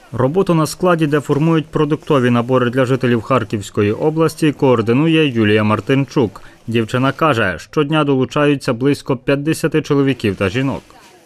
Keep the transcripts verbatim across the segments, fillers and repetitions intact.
Роботу на складі, де формують продуктові набори для жителів Харківської області, координує Юлія Мартинчук. Дівчина каже, щодня долучаються близько п'ятдесят чоловіків та жінок.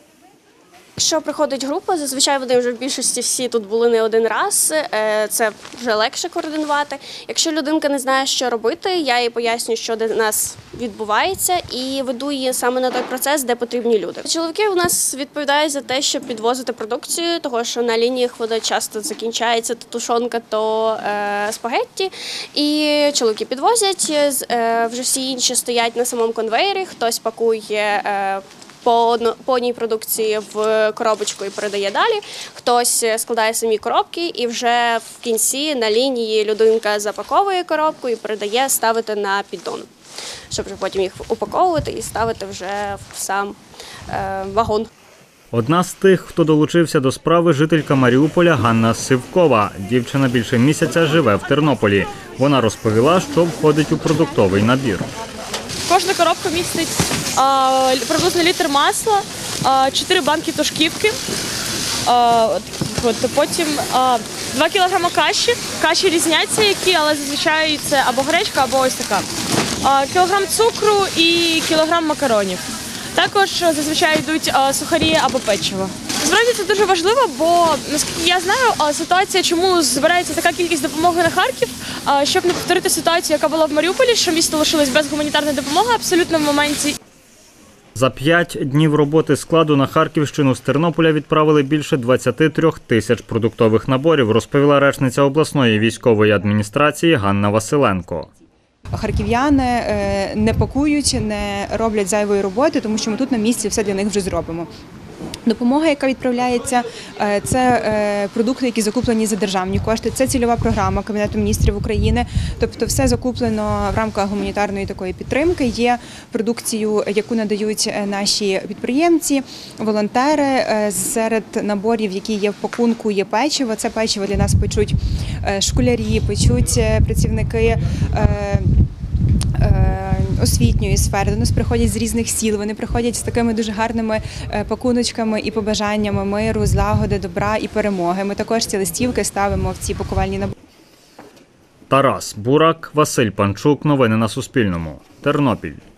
Якщо приходить група, зазвичай вони вже в більшості всі тут були не один раз, це вже легше координувати. Якщо людинка не знає, що робити, я їй пояснюю, що до нас відбувається, і веду її саме на той процес, де потрібні люди. Чоловіки у нас відповідають за те, щоб підвозити продукцію, тому що на лініях вода часто закінчається, то тушонка, то е, спагетті. І чоловіки підвозять, е, вже всі інші стоять на самому конвеєрі, хтось пакує е, По, по одній продукції в коробочку і передає далі. Хтось складає самі коробки і вже в кінці на лінії людинка запаковує коробку і передає ставити на піддон, щоб вже потім їх упаковувати і ставити вже в сам е, вагон. Одна з тих, хто долучився до справи, жителька Маріуполя Ганна Сивкова. Дівчина більше місяця живе в Тернополі. Вона розповіла, що входить у продуктовий набір. Кожна коробка містить а, приблизно літр масла, а, чотири банки тушківки, а, от, потім а, два кілограми каші. Каші різняться які, але зазвичай це або гречка, або ось така. А, кілограм цукру і кілограм макаронів. Також зазвичай йдуть а, сухарі або печиво. Справді це дуже важливо, бо, наскільки я знаю, ситуація, чому збирається така кількість допомоги на Харків, щоб не повторити ситуацію, яка була в Маріуполі, що місто лишилось без гуманітарної допомоги абсолютно в моменті. За п'ять днів роботи складу на Харківщину з Тернополя відправили більше двадцяти трьох тисяч продуктових наборів, розповіла речниця обласної військової адміністрації Ганна Василенко. Харків'яни не пакують, не роблять зайвої роботи, тому що ми тут на місці все для них вже зробимо. Допомога, яка відправляється, це продукти, які закуплені за державні кошти. Це цільова програма Кабінету міністрів України. Тобто все закуплено в рамках гуманітарної такої підтримки. Є продукцію, яку надають наші підприємці, волонтери. Серед наборів, які є в пакунку, є печиво. Це печиво для нас печуть школярі, печуть працівники освітньої сфери. До нас приходять з різних сіл, вони приходять з такими дуже гарними пакуночками і побажаннями миру, злагоди, добра і перемоги. Ми також ці листівки ставимо в ці пакувальні набори. Тарас Бурак, Василь Панчук. Новини на Суспільному. Тернопіль.